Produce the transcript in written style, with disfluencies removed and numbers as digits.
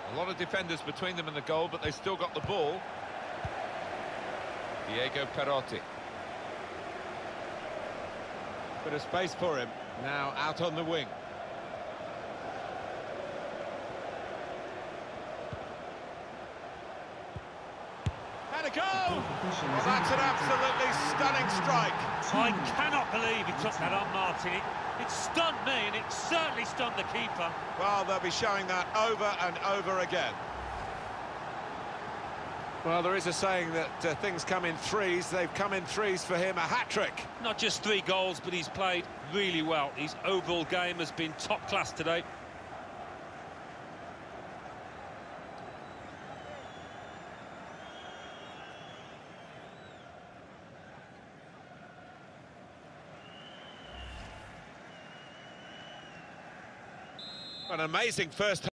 A lot of defenders between them and the goal, but they still got the ball. Diego Perotti. Bit of space for him. Now out on the wing. Had a goal! Well, that's an absolutely stunning strike. I cannot believe he took that on, Martin. It stunned me, and it certainly stunned the keeper. Well, they'll be showing that over and over again. Well, there is a saying that things come in threes. They've come in threes for him, a hat-trick. Not just 3 goals, but he's played really well. His overall game has been top class today. An amazing first